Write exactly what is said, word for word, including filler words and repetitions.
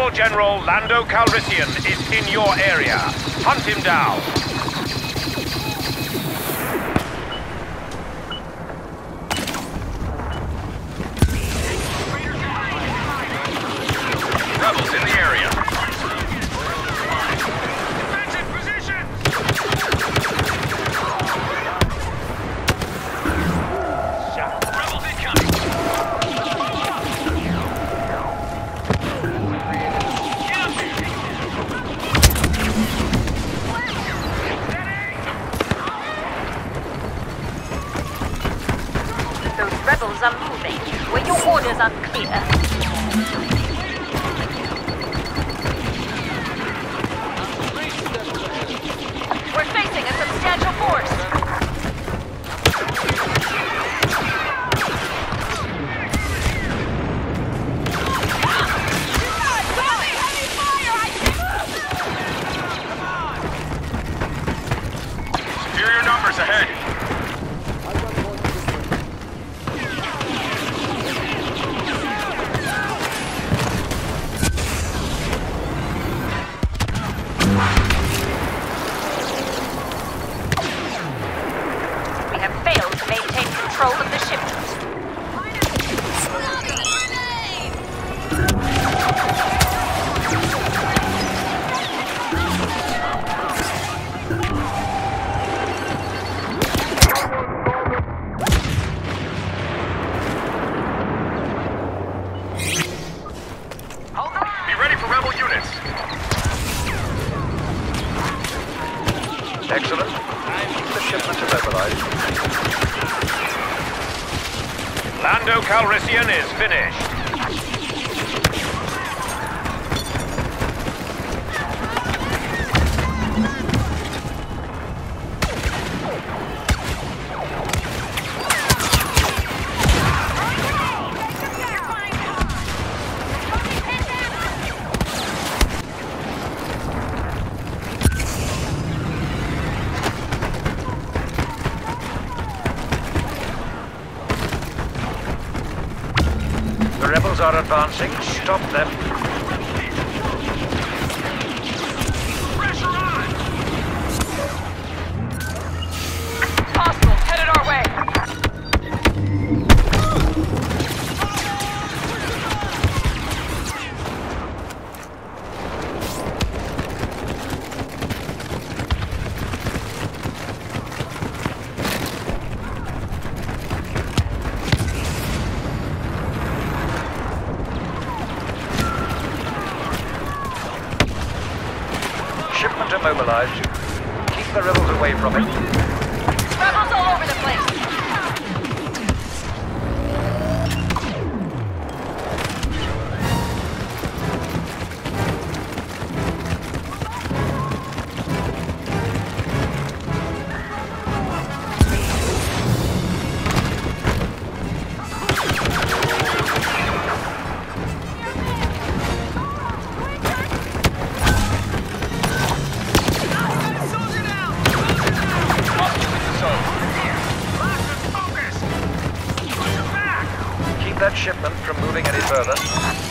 Rebel General Lando Calrissian is in your area. Hunt him down. Rebels in the area. Defensive position! Rebels incoming! Those rebels are moving. Were your orders unclear? We're facing a substantial force. Superior numbers ahead. We have failed to maintain control of the shipment. Be ready for rebel units. Excellent. The shipment immobilized. Lando Calrissian is finished. The rebels are advancing. Stop them. Pressure on! Hostiles headed our way. Shipment immobilized. Keep the rebels away from it. Rebels all over the place. Keep that shipment from moving any further.